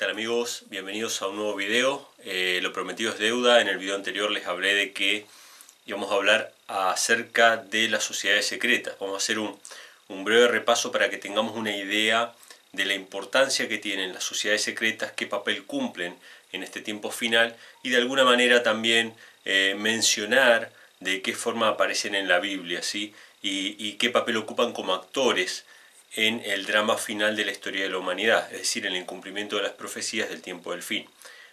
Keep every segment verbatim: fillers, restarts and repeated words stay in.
tal amigos? Bienvenidos a un nuevo video. Eh, lo prometido es deuda. En el video anterior les hablé de que íbamos a hablar acerca de las sociedades secretas. Vamos a hacer un, un breve repaso para que tengamos una idea de la importancia que tienen las sociedades secretas, qué papel cumplen en este tiempo final y de alguna manera también eh, mencionar de qué forma aparecen en la Biblia, ¿sí? y, y qué papel ocupan como actores en el drama final de la historia de la humanidad, es decir, en el cumplimiento de las profecías del tiempo del fin.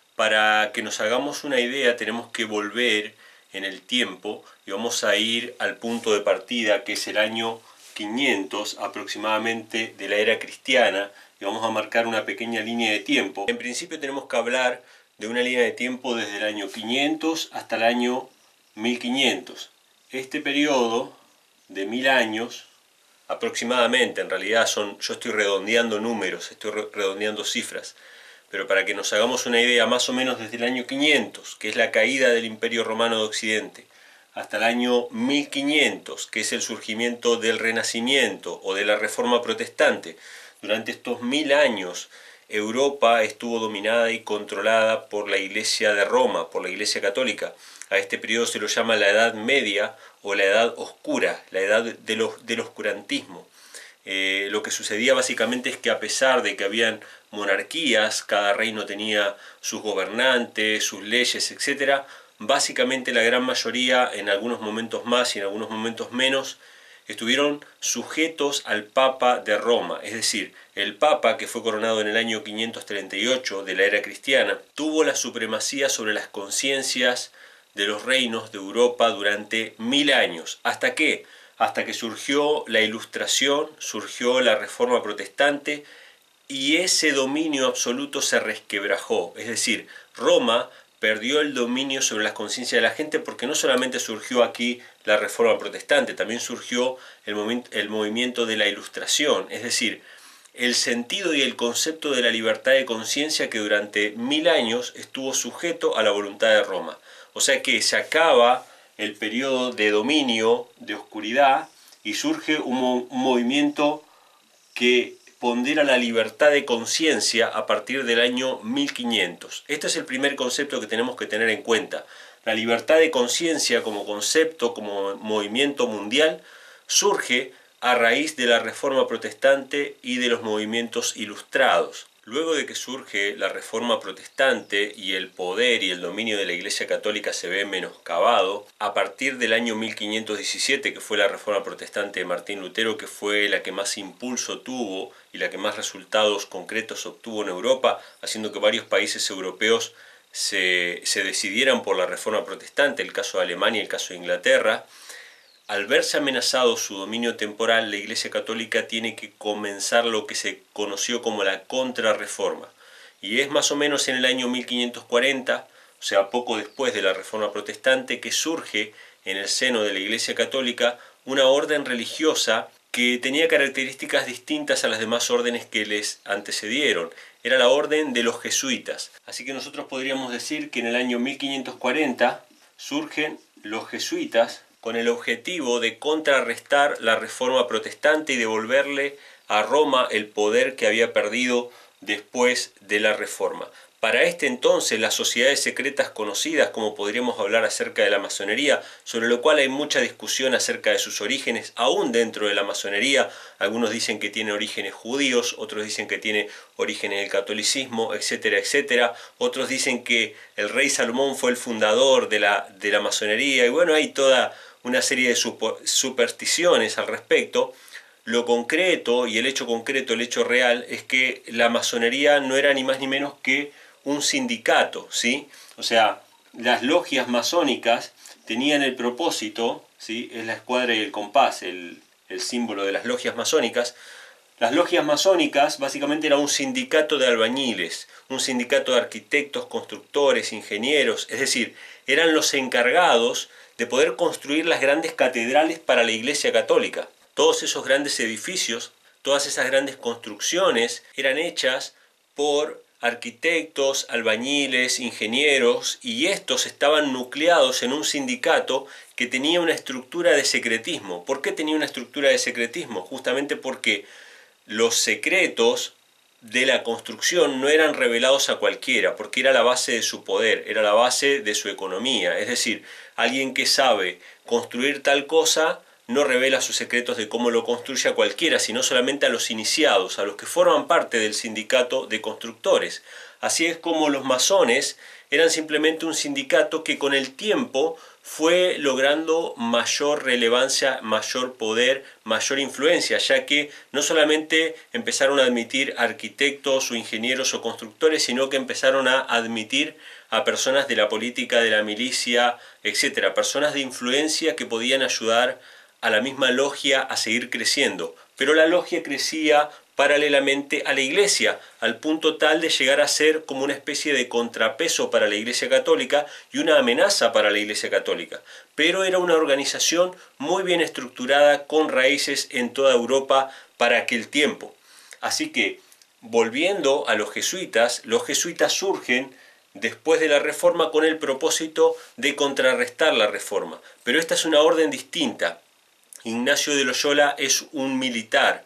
Para que nos hagamos una idea tenemos que volver en el tiempo y vamos a ir al punto de partida, que es el año quinientos aproximadamente de la era cristiana, y vamos a marcar una pequeña línea de tiempo. En principio tenemos que hablar de una línea de tiempo desde el año quinientos hasta el año mil quinientos. Este periodo de mil años aproximadamente, en realidad son, yo estoy redondeando números, estoy redondeando cifras, pero para que nos hagamos una idea, más o menos desde el año quinientos, que es la caída del Imperio Romano de Occidente, hasta el año mil quinientos, que es el surgimiento del Renacimiento o de la Reforma Protestante. Durante estos mil años, Europa estuvo dominada y controlada por la Iglesia de Roma, por la Iglesia Católica. A este periodo se lo llama la Edad Media o la Edad Oscura, la Edad de los, del Oscurantismo. Eh, lo que sucedía básicamente es que a pesar de que habían monarquías, cada reino tenía sus gobernantes, sus leyes, etcétera, básicamente la gran mayoría, en algunos momentos más y en algunos momentos menos, estuvieron sujetos al Papa de Roma, es decir, el Papa, que fue coronado en el año quinientos treinta y ocho de la era cristiana, tuvo la supremacía sobre las conciencias de los reinos de Europa durante mil años. ¿Hasta qué? Hasta que surgió la Ilustración, surgió la Reforma Protestante y ese dominio absoluto se resquebrajó. Es decir, Roma perdió el dominio sobre las conciencias de la gente porque no solamente surgió aquí la Reforma Protestante, también surgió el, movi- el movimiento de la Ilustración. Es decir, el sentido y el concepto de la libertad de conciencia que durante mil años estuvo sujeto a la voluntad de Roma. O sea que se acaba el periodo de dominio, de oscuridad, y surge un, mo un movimiento que pondera la libertad de conciencia a partir del año mil quinientos. Este es el primer concepto que tenemos que tener en cuenta. La libertad de conciencia como concepto, como movimiento mundial, surge a raíz de la Reforma Protestante y de los movimientos ilustrados. Luego de que surge la Reforma Protestante y el poder y el dominio de la Iglesia Católica se ve menoscabado, a partir del año mil quinientos diecisiete, que fue la Reforma Protestante de Martín Lutero, que fue la que más impulso tuvo y la que más resultados concretos obtuvo en Europa, haciendo que varios países europeos se, se decidieran por la Reforma Protestante, el caso de Alemania y el caso de Inglaterra. Al verse amenazado su dominio temporal, la Iglesia Católica tiene que comenzar lo que se conoció como la Contrarreforma. Y es más o menos en el año mil quinientos cuarenta, o sea, poco después de la Reforma Protestante, que surge en el seno de la Iglesia Católica una orden religiosa que tenía características distintas a las demás órdenes que les antecedieron. Era la orden de los jesuitas. Así que nosotros podríamos decir que en el año mil quinientos cuarenta surgen los jesuitas, con el objetivo de contrarrestar la Reforma Protestante y devolverle a Roma el poder que había perdido después de la Reforma. Para este entonces, las sociedades secretas conocidas, como podríamos hablar acerca de la masonería, sobre lo cual hay mucha discusión acerca de sus orígenes, aún dentro de la masonería, algunos dicen que tiene orígenes judíos, otros dicen que tiene orígenes del catolicismo, etcétera, etcétera. Otros dicen que el rey Salomón fue el fundador de la, de la masonería, y bueno, hay toda una serie de supersticiones al respecto. Lo concreto y el hecho concreto, el hecho real, es que la masonería no era ni más ni menos que un sindicato, ¿sí? O sea, las logias masónicas tenían el propósito, ¿sí? Es la escuadra y el compás, el, el símbolo de las logias masónicas. Las logias masónicas básicamente eran un sindicato de albañiles, un sindicato de arquitectos, constructores, ingenieros, es decir, eran los encargados de poder construir las grandes catedrales para la Iglesia Católica. Todos esos grandes edificios, todas esas grandes construcciones eran hechas por arquitectos, albañiles, ingenieros, y estos estaban nucleados en un sindicato que tenía una estructura de secretismo. ¿Por qué tenía una estructura de secretismo? Justamente porque los secretos de la construcción no eran revelados a cualquiera, porque era la base de su poder, era la base de su economía. Es decir, alguien que sabe construir tal cosa no revela sus secretos de cómo lo construye a cualquiera, sino solamente a los iniciados, a los que forman parte del sindicato de constructores. Así es como los masones eran simplemente un sindicato que con el tiempo fue logrando mayor relevancia, mayor poder, mayor influencia, ya que no solamente empezaron a admitir arquitectos o ingenieros o constructores, sino que empezaron a admitir a personas de la política, de la milicia, etcétera, personas de influencia que podían ayudar a la misma logia a seguir creciendo. Pero la logia crecía paralelamente a la iglesia, al punto tal de llegar a ser como una especie de contrapeso para la Iglesia Católica y una amenaza para la Iglesia Católica. Pero era una organización muy bien estructurada, con raíces en toda Europa para aquel tiempo. Así que, volviendo a los jesuitas, los jesuitas surgen después de la Reforma con el propósito de contrarrestar la Reforma. Pero esta es una orden distinta. Ignacio de Loyola es un militar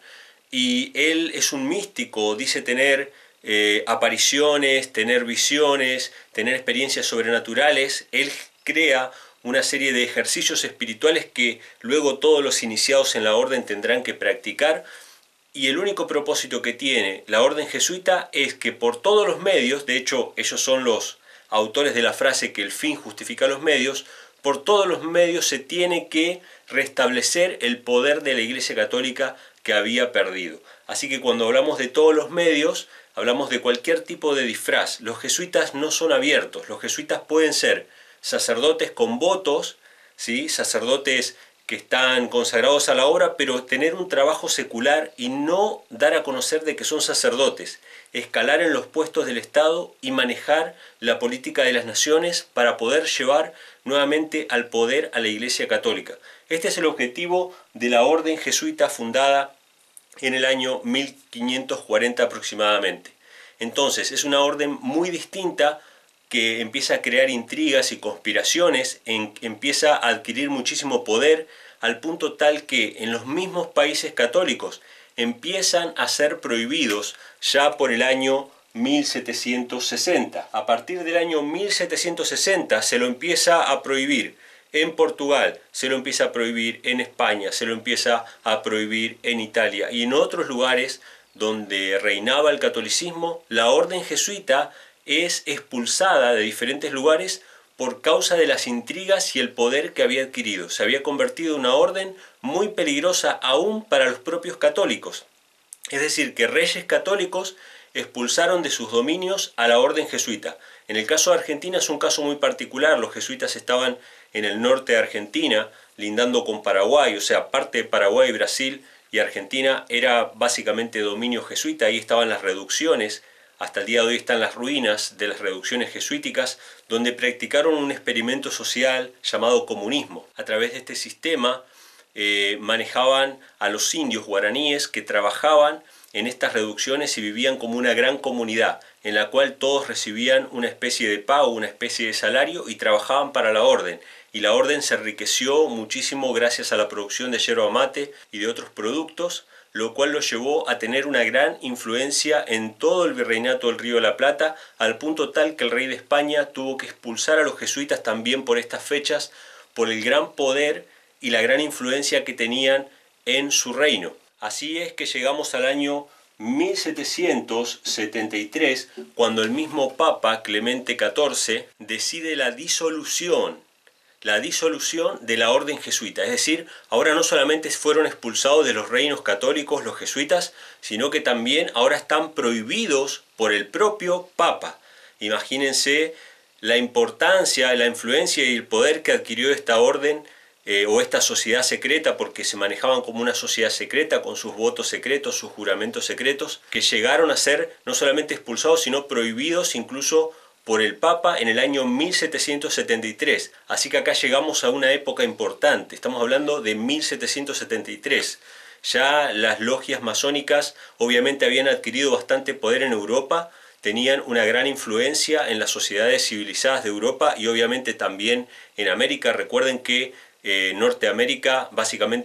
y él es un místico, dice tener eh, apariciones, tener visiones, tener experiencias sobrenaturales. Él crea una serie de ejercicios espirituales que luego todos los iniciados en la orden tendrán que practicar, y el único propósito que tiene la orden jesuita es que por todos los medios, de hecho ellos son los autores de la frase que el fin justifica los medios, por todos los medios se tiene que restablecer el poder de la Iglesia Católica que había perdido. Así que cuando hablamos de todos los medios, hablamos de cualquier tipo de disfraz. Los jesuitas no son abiertos. Los jesuitas pueden ser sacerdotes con votos, ¿sí? Sacerdotes que están consagrados a la obra, pero tener un trabajo secular y no dar a conocer de que son sacerdotes, escalar en los puestos del Estado y manejar la política de las naciones para poder llevar nuevamente al poder a la Iglesia Católica. Este es el objetivo de la orden jesuita fundada en el año mil quinientos cuarenta aproximadamente. Entonces es una orden muy distinta, que empieza a crear intrigas y conspiraciones, en, empieza a adquirir muchísimo poder, al punto tal que en los mismos países católicos empiezan a ser prohibidos ya por el año mil setecientos sesenta. A partir del año mil setecientos sesenta se lo empieza a prohibir en Portugal, se lo empieza a prohibir en España, se lo empieza a prohibir en Italia y en otros lugares donde reinaba el catolicismo. La orden jesuita es expulsada de diferentes lugares por causa de las intrigas y el poder que había adquirido. Se había convertido en una orden muy peligrosa aún para los propios católicos. Es decir, que reyes católicos expulsaron de sus dominios a la orden jesuita. En el caso de Argentina es un caso muy particular. Los jesuitas estaban en el norte de Argentina, lindando con Paraguay, o sea, parte de Paraguay, Brasil y Argentina era básicamente dominio jesuita. Ahí estaban las reducciones. Hasta el día de hoy están las ruinas de las reducciones jesuíticas, donde practicaron un experimento social llamado comunismo. A través de este sistema eh, manejaban a los indios guaraníes que trabajaban en estas reducciones y vivían como una gran comunidad, en la cual todos recibían una especie de pago, una especie de salario y trabajaban para la orden. Y la orden se enriqueció muchísimo gracias a la producción de yerba mate y de otros productos, lo cual lo llevó a tener una gran influencia en todo el virreinato del Río de la Plata, al punto tal que el rey de España tuvo que expulsar a los jesuitas también por estas fechas, por el gran poder y la gran influencia que tenían en su reino. Así es que llegamos al año mil setecientos setenta y tres, cuando el mismo Papa Clemente catorce decide la disolución la disolución de la orden jesuita. Es decir, ahora no solamente fueron expulsados de los reinos católicos los jesuitas, sino que también ahora están prohibidos por el propio Papa. Imagínense la importancia, la influencia y el poder que adquirió esta orden eh, o esta sociedad secreta, porque se manejaban como una sociedad secreta con sus votos secretos, sus juramentos secretos, que llegaron a ser no solamente expulsados, sino prohibidos incluso por el Papa en el año mil setecientos setenta y tres. Así que acá llegamos a una época importante. Estamos hablando de mil setecientos setenta y tres. Ya las logias masónicas obviamente habían adquirido bastante poder en Europa, tenían una gran influencia en las sociedades civilizadas de Europa y obviamente también en América. Recuerden que eh, Norteamérica básicamente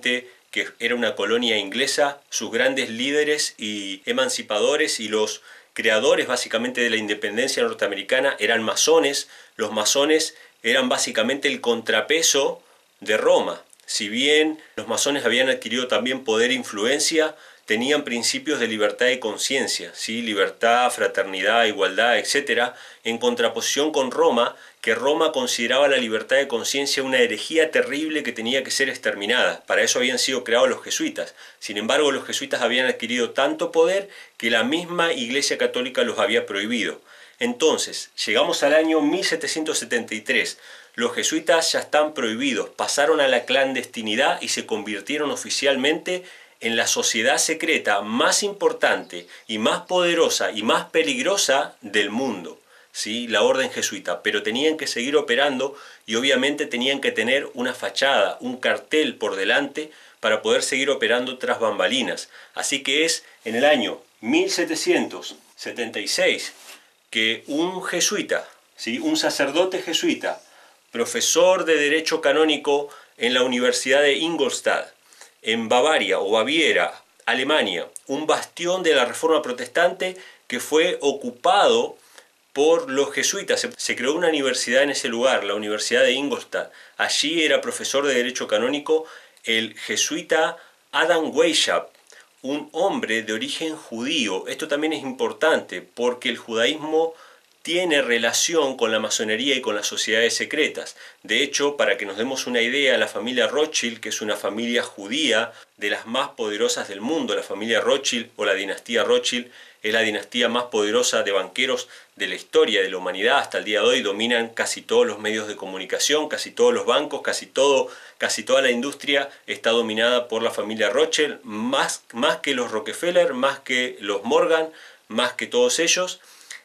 que era una colonia inglesa, sus grandes líderes y emancipadores y los creadores básicamente de la independencia norteamericana eran masones. Los masones eran básicamente el contrapeso de Roma. Si bien los masones habían adquirido también poder e influencia, tenían principios de libertad de conciencia, ¿sí? Libertad, fraternidad, igualdad, etcétera, en contraposición con Roma, que Roma consideraba la libertad de conciencia una herejía terrible que tenía que ser exterminada. Para eso habían sido creados los jesuitas. Sin embargo, los jesuitas habían adquirido tanto poder que la misma Iglesia Católica los había prohibido. Entonces, llegamos al año mil setecientos setenta y tres. Los jesuitas ya están prohibidos, pasaron a la clandestinidad y se convirtieron oficialmente en la sociedad secreta más importante y más poderosa y más peligrosa del mundo, ¿sí? La orden jesuita. Pero tenían que seguir operando y obviamente tenían que tener una fachada, un cartel por delante para poder seguir operando tras bambalinas. Así que es en el año mil setecientos setenta y seis que un jesuita, ¿sí? Un sacerdote jesuita, profesor de Derecho Canónico en la Universidad de Ingolstadt, en Bavaria o Baviera, Alemania, un bastión de la Reforma Protestante que fue ocupado por los jesuitas. Se creó una universidad en ese lugar, la Universidad de Ingolstadt. Allí era profesor de Derecho Canónico el jesuita Adam Weishaupt, un hombre de origen judío. Esto también es importante porque el judaísmo tiene relación con la masonería y con las sociedades secretas. De hecho, para que nos demos una idea, la familia Rothschild, que es una familia judía de las más poderosas del mundo, la familia Rothschild o la dinastía Rothschild, es la dinastía más poderosa de banqueros de la historia de la humanidad. Hasta el día de hoy dominan casi todos los medios de comunicación, casi todos los bancos, casi todo, casi toda la industria está dominada por la familia Rothschild, más, más que los Rockefeller, más que los Morgan, más que todos ellos.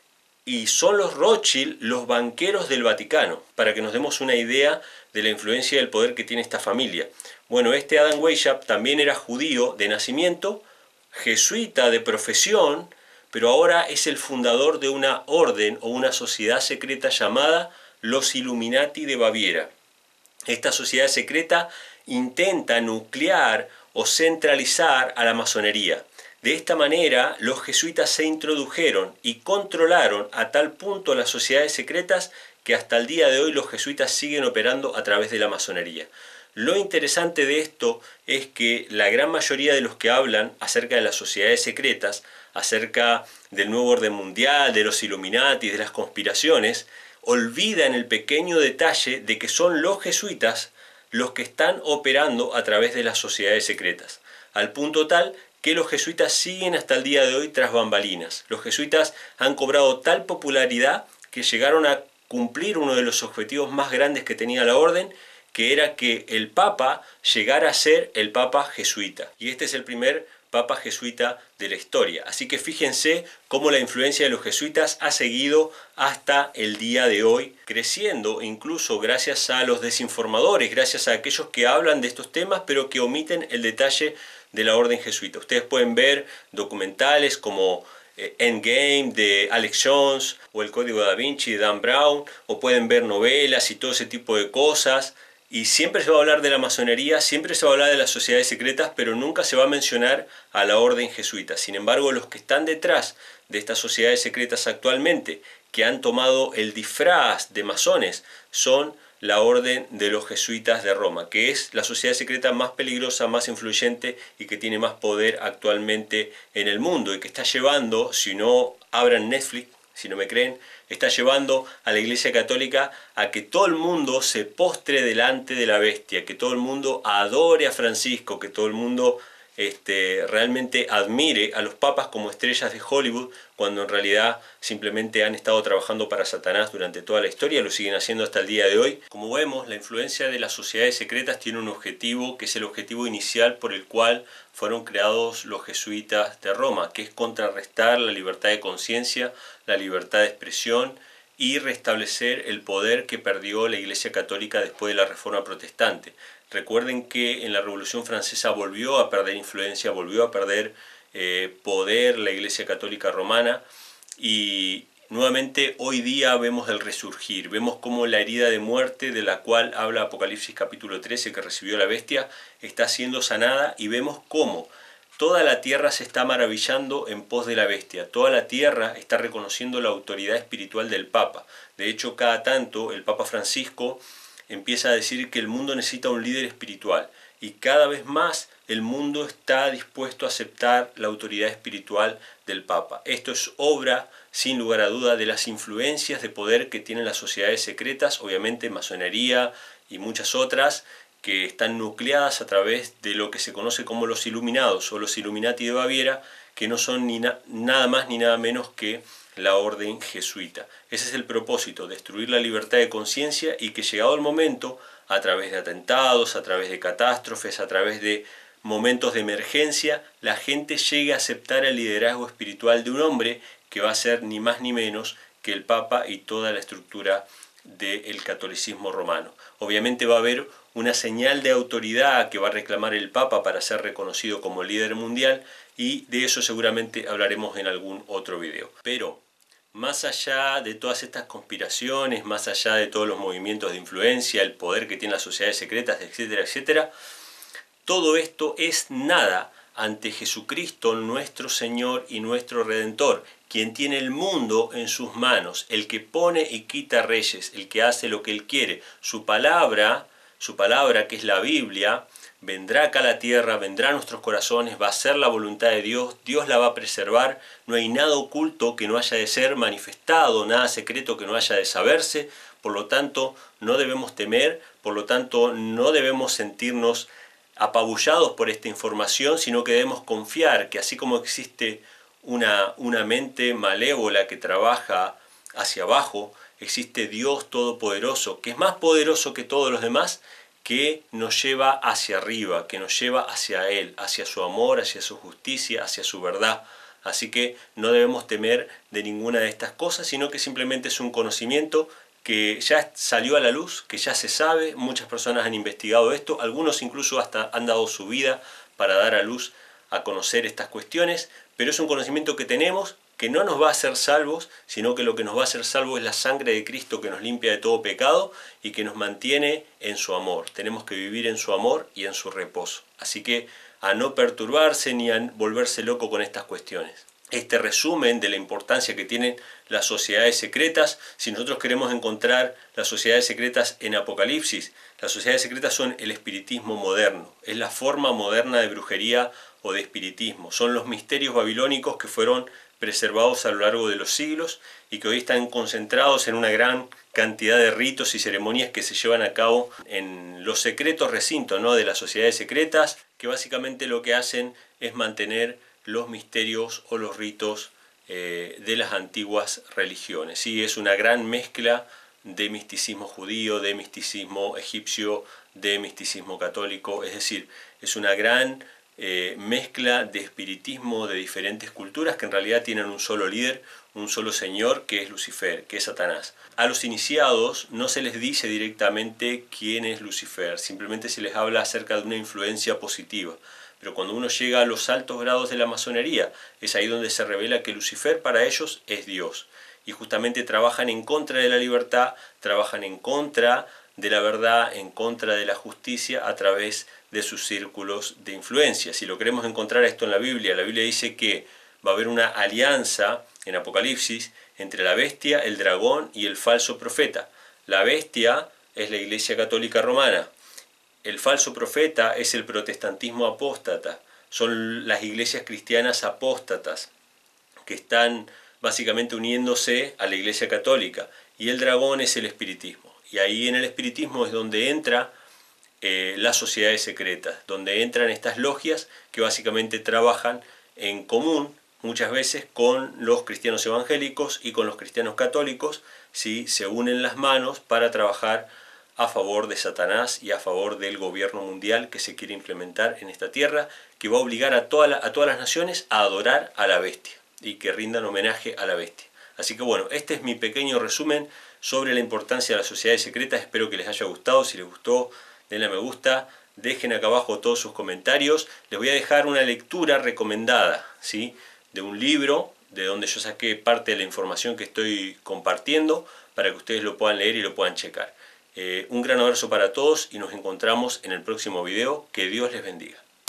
Y son los Rothschild los banqueros del Vaticano, para que nos demos una idea de la influencia y el poder que tiene esta familia. Bueno, este Adam Weishaupt también era judío de nacimiento, jesuita de profesión, pero ahora es el fundador de una orden o una sociedad secreta llamada los Illuminati de Baviera. Esta sociedad secreta intenta nuclear o centralizar a la masonería. De esta manera, los jesuitas se introdujeron y controlaron a tal punto las sociedades secretas que hasta el día de hoy los jesuitas siguen operando a través de la masonería. Lo interesante de esto es que la gran mayoría de los que hablan acerca de las sociedades secretas, acerca del nuevo orden mundial, de los Illuminati, de las conspiraciones, olvidan el pequeño detalle de que son los jesuitas los que están operando a través de las sociedades secretas, al punto tal que los jesuitas siguen hasta el día de hoy tras bambalinas. Los jesuitas han cobrado tal popularidad que llegaron a cumplir uno de los objetivos más grandes que tenía la orden, que era que el Papa llegara a ser el Papa jesuita. Y este es el primer Papa jesuita de la historia. Así que fíjense cómo la influencia de los jesuitas ha seguido hasta el día de hoy, creciendo incluso gracias a los desinformadores, gracias a aquellos que hablan de estos temas pero que omiten el detalle de la orden jesuita. Ustedes pueden ver documentales como eh, Endgame de Alex Jones o El Código Da Vinci de Dan Brown, o pueden ver novelas y todo ese tipo de cosas. Y siempre se va a hablar de la masonería, siempre se va a hablar de las sociedades secretas, pero nunca se va a mencionar a la orden jesuita. Sin embargo, los que están detrás de estas sociedades secretas actualmente, que han tomado el disfraz de masones, son la orden de los jesuitas de Roma, que es la sociedad secreta más peligrosa, más influyente y que tiene más poder actualmente en el mundo, y que está llevando, si no abran Netflix, si no me creen, está llevando a la Iglesia Católica a que todo el mundo se postre delante de la bestia, que todo el mundo adore a Francisco, que todo el mundo este, realmente admire a los papas como estrellas de Hollywood, cuando en realidad simplemente han estado trabajando para Satanás durante toda la historia, lo siguen haciendo hasta el día de hoy. Como vemos, la influencia de las sociedades secretas tiene un objetivo, que es el objetivo inicial por el cual fueron creados los jesuitas de Roma, que es contrarrestar la libertad de conciencia, la libertad de expresión y restablecer el poder que perdió la Iglesia Católica después de la Reforma Protestante. Recuerden que en la Revolución Francesa volvió a perder influencia, volvió a perder eh, poder la Iglesia Católica Romana, y nuevamente hoy día vemos el resurgir, vemos cómo la herida de muerte de la cual habla Apocalipsis capítulo trece que recibió la bestia está siendo sanada, y vemos cómo toda la tierra se está maravillando en pos de la bestia. Toda la tierra está reconociendo la autoridad espiritual del Papa. De hecho, cada tanto el Papa Francisco empieza a decir que el mundo necesita un líder espiritual, y cada vez más el mundo está dispuesto a aceptar la autoridad espiritual del Papa. Esto es obra, sin lugar a duda, de las influencias de poder que tienen las sociedades secretas, obviamente masonería y muchas otras, que están nucleadas a través de lo que se conoce como los Iluminados o los Illuminati de Baviera, que no son ni na nada más ni nada menos que la orden jesuita. Ese es el propósito, destruir la libertad de conciencia, y que llegado el momento, a través de atentados, a través de catástrofes, a través de momentos de emergencia, la gente llegue a aceptar el liderazgo espiritual de un hombre que va a ser ni más ni menos que el Papa y toda la estructura del catolicismo romano. Obviamente va a haber una señal de autoridad que va a reclamar el Papa para ser reconocido como líder mundial, y de eso seguramente hablaremos en algún otro video. Pero más allá de todas estas conspiraciones, más allá de todos los movimientos de influencia, el poder que tienen las sociedades secretas, etcétera, etcétera, todo esto es nada ante Jesucristo, nuestro Señor y nuestro Redentor, quien tiene el mundo en sus manos, el que pone y quita reyes, el que hace lo que Él quiere. Su palabra, su palabra que es la Biblia, vendrá acá a la tierra, vendrá a nuestros corazones, va a ser la voluntad de Dios, Dios la va a preservar, no hay nada oculto que no haya de ser manifestado, nada secreto que no haya de saberse, por lo tanto no debemos temer, por lo tanto no debemos sentirnos apabullados por esta información, sino que debemos confiar que así como existe una, una mente malévola que trabaja hacia abajo, existe Dios Todopoderoso, que es más poderoso que todos los demás, que nos lleva hacia arriba, que nos lleva hacia Él, hacia su amor, hacia su justicia, hacia su verdad. Así que no debemos temer de ninguna de estas cosas, sino que simplemente es un conocimiento que ya salió a la luz, que ya se sabe, muchas personas han investigado esto, algunos incluso hasta han dado su vida para dar a luz a conocer estas cuestiones, pero es un conocimiento que tenemos, que no nos va a hacer salvos, sino que lo que nos va a hacer salvos es la sangre de Cristo, que nos limpia de todo pecado y que nos mantiene en su amor. Tenemos que vivir en su amor y en su reposo. Así que a no perturbarse ni a volverse loco con estas cuestiones. Este resumen de la importancia que tienen las sociedades secretas. Si nosotros queremos encontrar las sociedades secretas en Apocalipsis, las sociedades secretas son el espiritismo moderno, es la forma moderna de brujería o de espiritismo. Son los misterios babilónicos que fueron preservados a lo largo de los siglos y que hoy están concentrados en una gran cantidad de ritos y ceremonias que se llevan a cabo en los secretos recintos, ¿no?, de las sociedades secretas, que básicamente lo que hacen es mantener los misterios o los ritos eh, de las antiguas religiones. Sí, es una gran mezcla de misticismo judío, de misticismo egipcio, de misticismo católico, es decir, es una gran eh, mezcla de espiritismo de diferentes culturas que en realidad tienen un solo líder, un solo señor, que es Lucifer, que es Satanás. A los iniciados no se les dice directamente quién es Lucifer, simplemente se les habla acerca de una influencia positiva. Pero cuando uno llega a los altos grados de la masonería, es ahí donde se revela que Lucifer para ellos es Dios. Y justamente trabajan en contra de la libertad, trabajan en contra de la verdad, en contra de la justicia a través de sus círculos de influencia. Si lo queremos encontrar esto en la Biblia, la Biblia dice que va a haber una alianza en Apocalipsis entre la bestia, el dragón y el falso profeta. La bestia es la Iglesia Católica Romana. El falso profeta es el protestantismo apóstata, son las iglesias cristianas apóstatas que están básicamente uniéndose a la Iglesia Católica, y el dragón es el espiritismo. Y ahí en el espiritismo es donde entra eh, las sociedades secretas, donde entran estas logias que básicamente trabajan en común muchas veces con los cristianos evangélicos y con los cristianos católicos, ¿sí? Se unen las manos para trabajar a favor de Satanás y a favor del gobierno mundial que se quiere implementar en esta tierra, que va a obligar a, toda la, a todas las naciones a adorar a la bestia y que rindan homenaje a la bestia. Así que bueno, este es mi pequeño resumen sobre la importancia de las sociedades secretas. Espero que les haya gustado. Si les gustó, denle a me gusta, dejen acá abajo todos sus comentarios. Les voy a dejar una lectura recomendada, ¿sí?, de un libro de donde yo saqué parte de la información que estoy compartiendo para que ustedes lo puedan leer y lo puedan checar. Eh, un gran abrazo para todos y nos encontramos en el próximo video. Que Dios les bendiga.